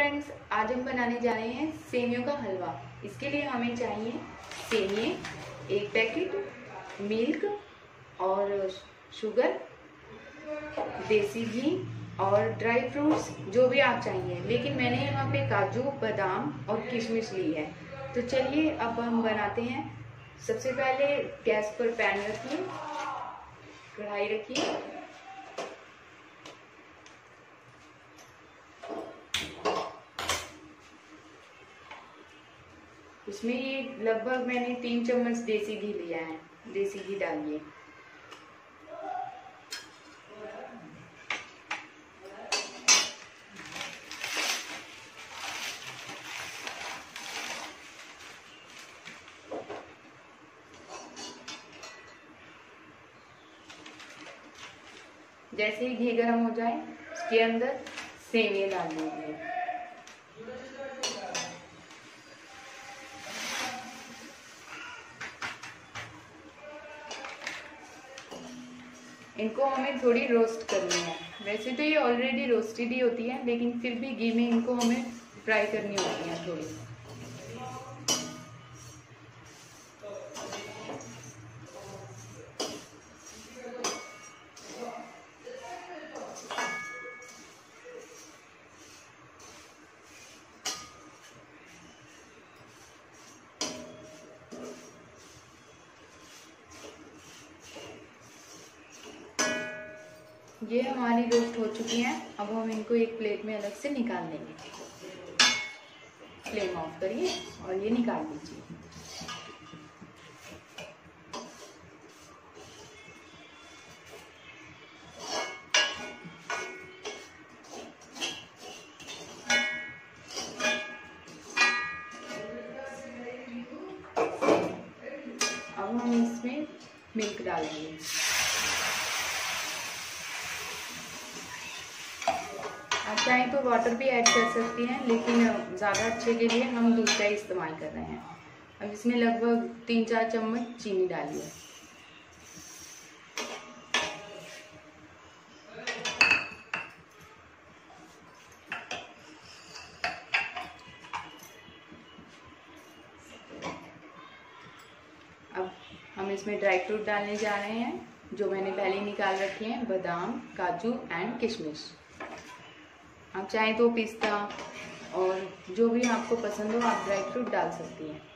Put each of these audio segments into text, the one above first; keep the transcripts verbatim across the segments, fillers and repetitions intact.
Friends, आज हम बनाने जा रहे हैं सेमियों का हलवा। इसके लिए हमें चाहिए सेमिए, एक पैकेट, मिल्क और शुगर, देसी घी और ड्राई फ्रूट्स जो भी आप चाहिए। लेकिन मैंने यहाँ पे काजू, बादाम और किशमिश ली है। तो चलिए अब हम बनाते हैं। सबसे पहले गैस पर पैन रखिए, कढ़ाई रखिए, इसमें ये लगभग मैंने तीन चम्मच देसी घी लिया है। देसी घी डालिए। जैसे ही घी गर्म हो जाए उसके अंदर सेमिया डाल दीजिए। इनको हमें थोड़ी रोस्ट करनी है। वैसे तो ये ऑलरेडी रोस्टेड ही होती है, लेकिन फिर भी घी में इनको हमें फ्राई करनी होती है थोड़ी। ये हमारी रोस्ट हो चुकी हैं। अब हम इनको एक प्लेट में अलग से निकाल लेंगे। फ्लेम ऑफ करिए और ये निकाल लीजिए। अब हम इसमें मिल्क डालेंगे। आप चाहें तो वाटर भी ऐड कर सकती हैं, लेकिन ज़्यादा अच्छे के लिए हम दूध का इस्तेमाल कर रहे हैं। अब इसमें लगभग तीन चार चम्मच चीनी डालिए। अब हम इसमें ड्राई फ्रूट डालने जा रहे हैं, जो मैंने पहले निकाल रखे हैं, बादाम, काजू एंड किशमिश। आप चाहें तो पिस्ता और जो भी आपको पसंद हो आप ड्राई फ्रूट डाल सकती हैं।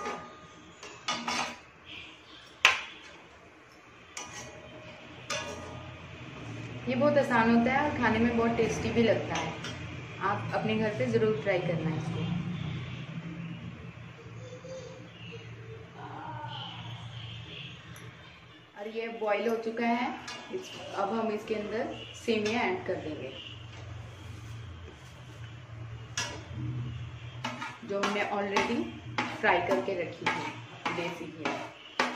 ये बहुत आसान होता है और खाने में बहुत टेस्टी भी लगता है। आप अपने घर पे ज़रूर ट्राई करना है इसको। और ये बॉईल हो चुका है। अब हम इसके अंदर सेमिया ऐड कर देंगे, जो हमने ऑलरेडी फ्राई करके रखी थी देसी घी में।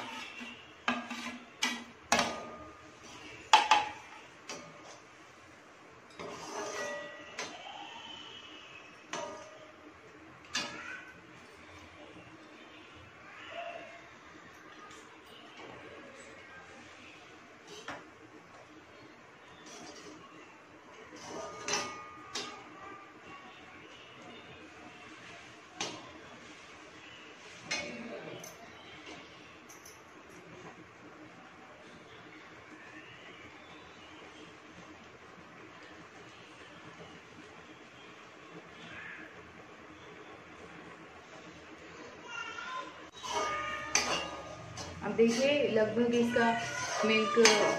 अब देखिए लगभग इसका मिल्क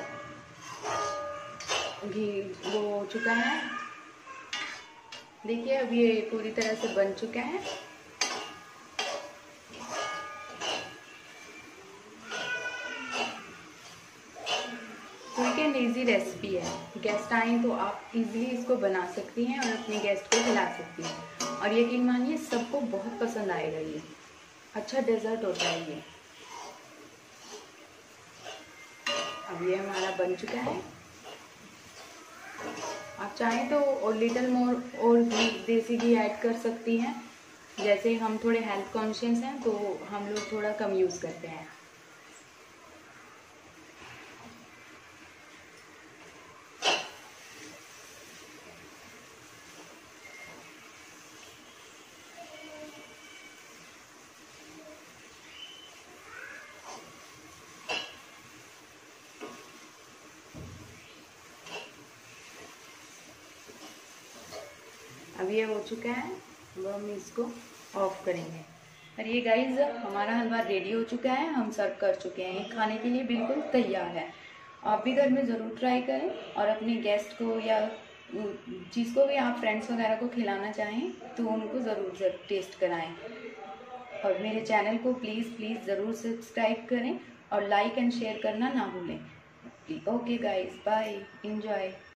घी वो हो चुका है। देखिए अब ये पूरी तरह से बन चुका है। क्विक एंड इजी रेसिपी है। गेस्ट आए तो आप इजीली इसको बना सकती हैं और अपने गेस्ट को खिला सकती हैं। और यकीन मानिए सबको बहुत पसंद आएगा। ये अच्छा डेजर्ट होता है ये। अब ये हमारा बन चुका है। आप चाहें तो और लिटिल मोर और घी, देसी घी ऐड कर सकती हैं। जैसे हम थोड़े हेल्थ कॉन्शियस हैं तो हम लोग थोड़ा कम यूज़ करते हैं। अब ये हो चुका है, अब हम इसको ऑफ करेंगे। और ये गाइस हमारा हलवा रेडी हो चुका है, हम सर्व कर चुके हैं, ये खाने के लिए बिल्कुल तैयार है। आप भी घर में ज़रूर ट्राई करें और अपने गेस्ट को या जिसको भी आप फ्रेंड्स वगैरह को खिलाना चाहें तो उनको ज़रूर ज़रूर टेस्ट कराएं। और मेरे चैनल को प्लीज़ प्लीज़ ज़रूर सब्सक्राइब करें और लाइक एंड शेयर करना ना भूलें। Okay guys, bye, enjoy.